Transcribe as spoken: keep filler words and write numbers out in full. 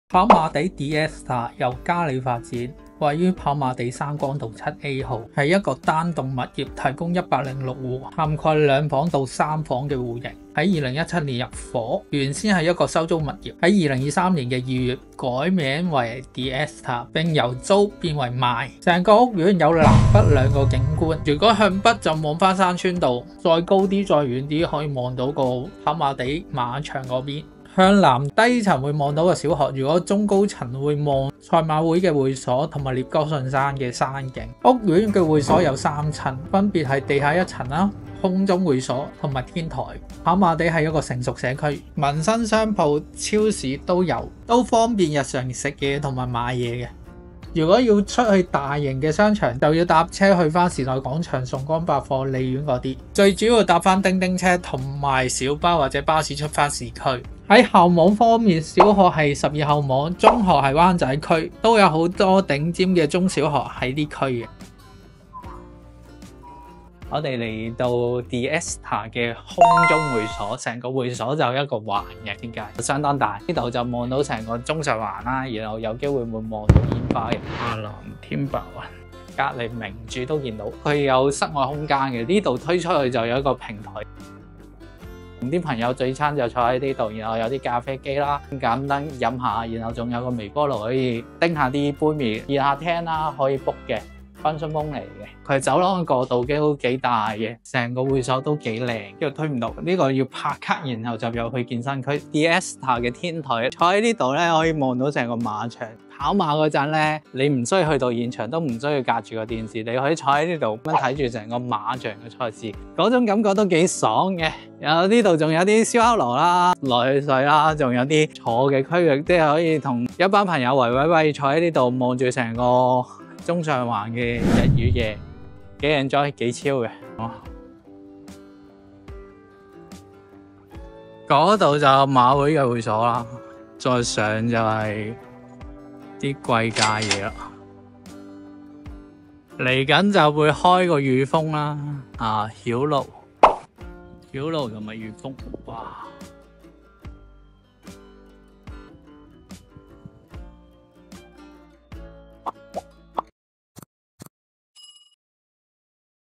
跑馬地 D Star 由嘉里發展，位於跑馬地山光道七 A 號，係一個單棟物業，提供一百零六戶，涵蓋兩房到三房嘅戶型。喺二零一七年入伙，原先係一個收租物業，喺二零二三年嘅二月改名為 D Star， 並由租變為賣。成個屋苑有南北兩個景觀，如果向北就望翻山村道，再高啲再遠啲可以望到個跑馬地馬場嗰邊。向南低層會望到個小學，如果中高層會望賽馬會嘅會所同埋聶歌信山嘅山景。屋苑嘅會所有三層，分別係地下一層啦、空中會所同埋天台。跑馬地係一個成熟社區，民生商鋪、超市都有，都方便日常食嘢同埋買嘢嘅。如果要出去大型嘅商場，就要搭車去翻時代廣場、崇光百貨、利園嗰啲。最主要搭翻叮叮車同埋小巴或者巴士出翻市區。喺校網方面，小學係十二校網，中學係灣仔區，都有好多頂尖嘅中小學喺呢區嘅。我哋嚟到 D Star 嘅空中會所，成個會所就一個環嘅，點解？相當大，呢度就望到成個中上環啦，然後有機會會望到煙花嘅亞藍天白雲，隔離名著都見到，佢有室外空間嘅，呢度推出去就有一個平台。同啲朋友聚餐就坐喺呢度，然後有啲咖啡機啦，簡單飲下，然後仲有個微波爐可以叮下啲杯麵，熱下廳啦，可以 book 嘅。分鬆風嚟嘅，佢走廊嘅角度都幾大嘅，成個會所都幾靚。呢度推唔到，呢、這個要拍卡，然後就入去健身區。D Star 嘅天台，坐喺呢度咧可以望到成個馬場。跑馬嗰陣咧，你唔需要去到現場，都唔需要隔住個電視，你可以坐喺呢度咁樣睇住成個馬場嘅賽事，嗰種感覺都幾爽嘅。然後呢度仲有啲燒烤爐啦、內水啦，仲有啲坐嘅區域，即係可以同一班朋友圍圍圍坐喺呢度望住成個中上環嘅日與夜，幾 enjoy 幾超嘅。嗰度就馬會嘅會所啦，再上就係啲貴價嘢啦。嚟緊就會開個御風啦，啊曉露，曉露同埋御風，哇！